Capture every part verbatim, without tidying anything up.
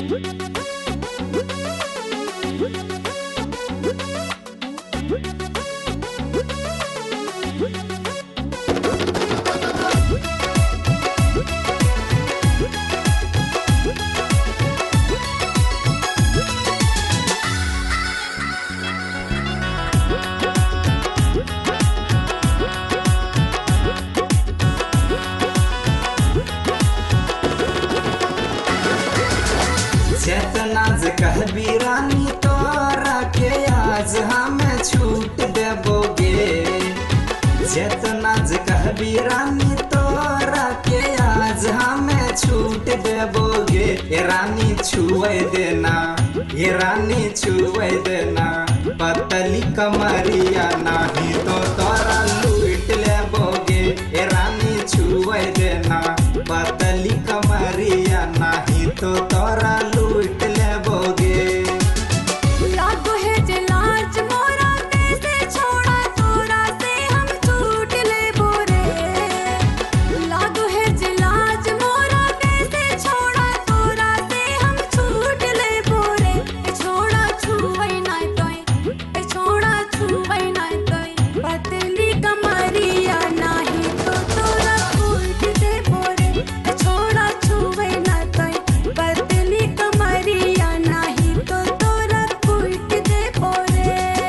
जितना जे कहबी रानी तोरा के आज हम छूट देबोगे। जितना जे कहबी रानी तोरा के आज हम छूट देबोगे। ये रानी छुए देना, ये रानी छुए देना पतली कमरिया, नहीं तो तोरा लूट लेबोगे। ये रानी छुए देना पतली कमरिया, नहीं तो तोरा लूट लेबोगे। लागो है जे लाज मोरा कैसे छोड़ा तोरा से हम छूट लेबो रे। लागो है जे लाज मोरा कैसे छोड़ा तोरा से हम छूट लेबो रे। ए छोड़ा छुवई नाय तोय, ए छोड़ा छुवई नाय तोय पतली कमरिया, नाही तो तोरा लूट देबो रे। ए छोड़ा छुवई नाय तोय पतली कमरिया, नाही तो तोरा लूट देबो रे।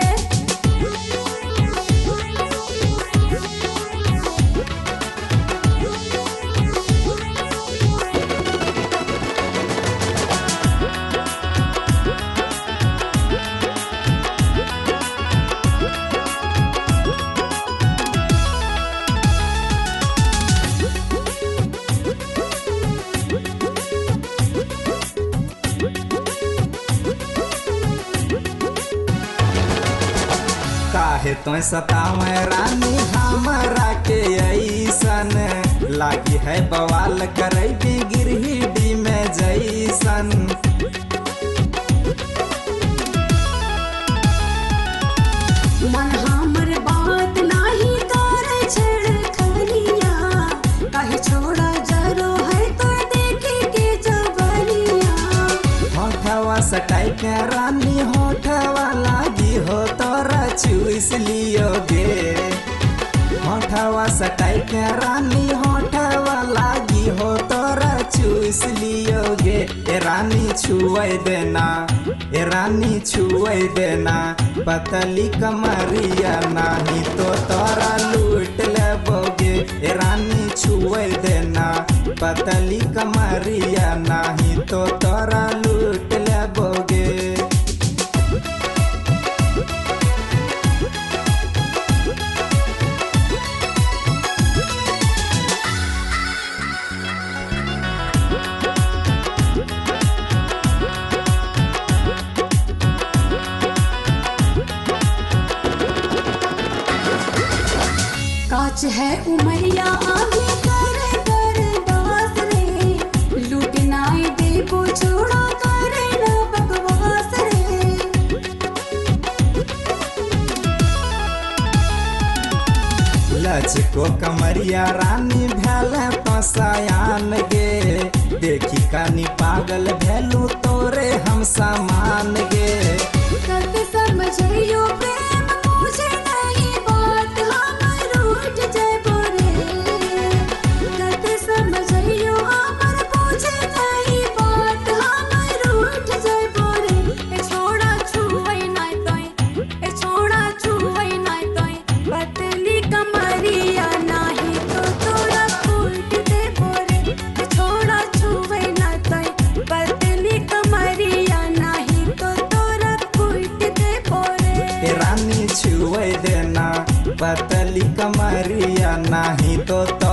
काहे तो सतावे रानी हमरा के ऐसन, लागी है बवाल करैबी गिरहिडी में जैसन। मन हमर बात नाही करे छेड़खानिया, काहे छोड़ा जरो है तो देखे के जवनिया। होठवा सटाई के रानी होठवा लागी हो तोरा चूस लियोगे। होठवा सटाई के रानी होठवा लागी हो तोरा चूस लियोगे। ए रानी छुए देना, ए रानी छुए देना पतली कमरिया, नहीं तो तोरा लूट लेबोगे। ए रानी छुए देना पतली कमरिया, नहीं तो तोरा लूट लेबोगे। काच है उमरिया आगे करे कर दास रे। लूट नाई देबो छोड़ा करे ना बकवास रे। लच को कमरिया रानी भैल तो सयान गे। देखी कानी पागल भैलू तोरे हम समान गे। कत समझियो प्रेम मुझे नहीं बात, हम रूठ जाबो रे। कत समझियो हमर पूछे नहीं बात, हम रूठ जाबो रे। ए छोड़ा छुवई नाय तोय, ए छोड़ा छुवई नाय तोय पतली कमरिया, नाही तो तोरा लूट देबो रे। ए छोड़ा छुवई नाय तोय पतली कमरिया, नाही तो तोरा लूट देबो रे। ए रानी छुए देना पतली कमरिया, नहीं तो